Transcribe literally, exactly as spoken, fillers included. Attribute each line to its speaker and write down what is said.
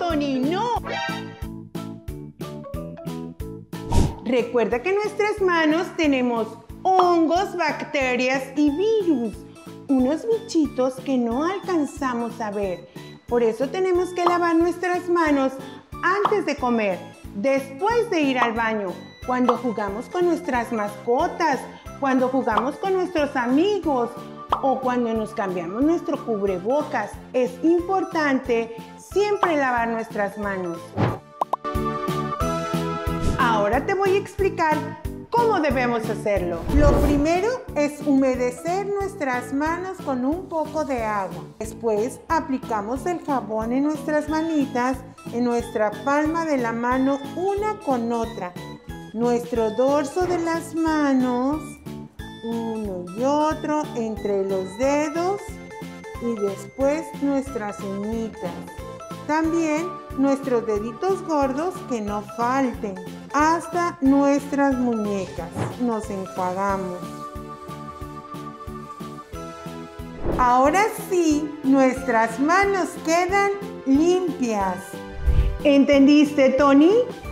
Speaker 1: Tony, no. Recuerda que en nuestras manos tenemos hongos, bacterias y virus, unos bichitos que no alcanzamos a ver. Por eso tenemos que lavar nuestras manos antes de comer, después de ir al baño, cuando jugamos con nuestras mascotas, cuando jugamos con nuestros amigos o cuando nos cambiamos nuestro cubrebocas. Es importante siempre lavar nuestras manos. Ahora te voy a explicar cómo debemos hacerlo. Lo primero es humedecer nuestras manos con un poco de agua. Después aplicamos el jabón en nuestras manitas, en nuestra palma de la mano, una con otra. Nuestro dorso de las manos, uno y otro, entre los dedos y después nuestras uñitas. También nuestros deditos gordos que no falten, hasta nuestras muñecas. Nos enjuagamos. Ahora sí, nuestras manos quedan limpias. ¿Entendiste, Tony?